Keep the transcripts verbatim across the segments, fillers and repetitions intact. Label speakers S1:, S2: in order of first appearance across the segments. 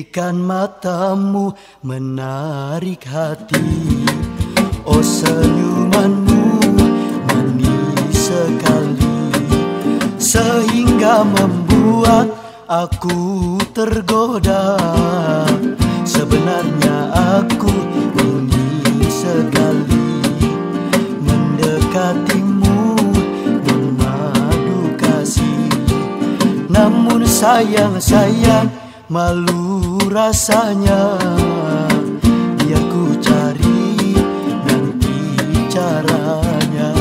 S1: Bidikan matamu menarik hati, oh senyumanmu manis sekali, sehingga membuat aku tergoda. Sebenarnya aku ingin sekali mendekatimu, memadu kasih. Namun sayang, sayang, malu rasanya. Biar ku cari nanti caranya.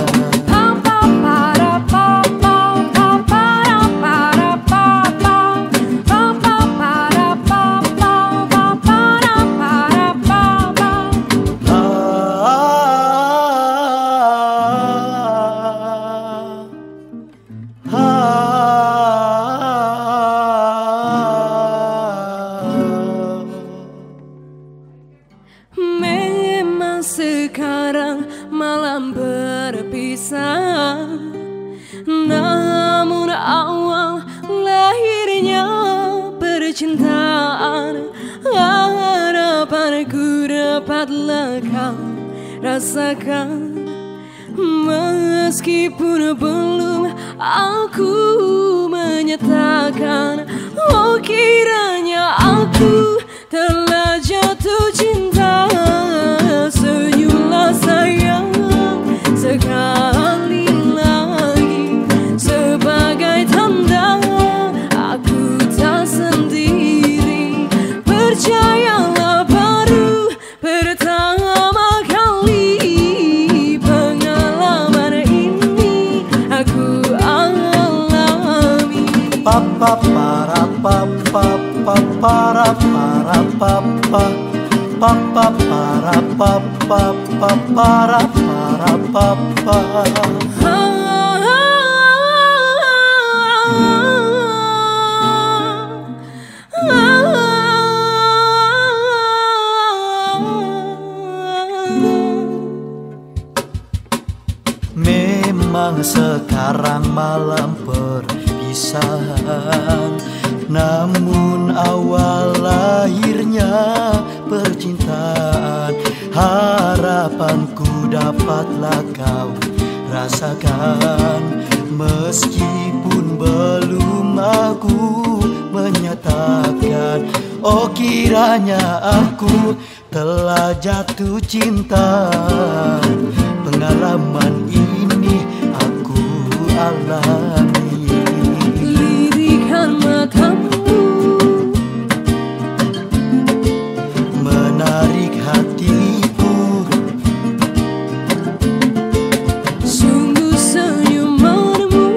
S2: Sekarang malam berpisah, namun awal lahirnya percintaan. Harapanku dapatlah kau rasakan, meskipun belum aku menyatakan. Oh kiranya aku telah jatuh cinta. Senyumlah sayang sekali lagi, sebagai tanda aku tak sendiri. Percayalah baru pertama kali pengalaman ini aku alami.
S1: Papa para papa para para papa. Papa para papa para para papa. Memang sekarang malam perpisahan, namun awal lahirnya percintaan. Harapanku dapatlah kau rasakan, meskipun belum aku menyatakan. Oh kiranya aku telah jatuh cinta. Pengalaman ini aku alami.
S2: Lirikan matamu
S1: menarik hatiku,
S2: sungguh senyumanmu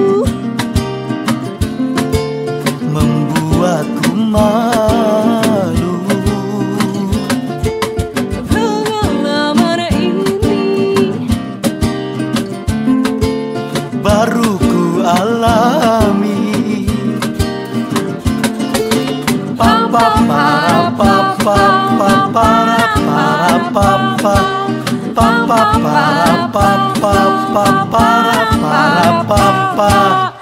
S1: membuatku malu.
S2: Pengalaman ini
S1: baru ku alami. Papa para papa para para papa. Papa para papa para para papa.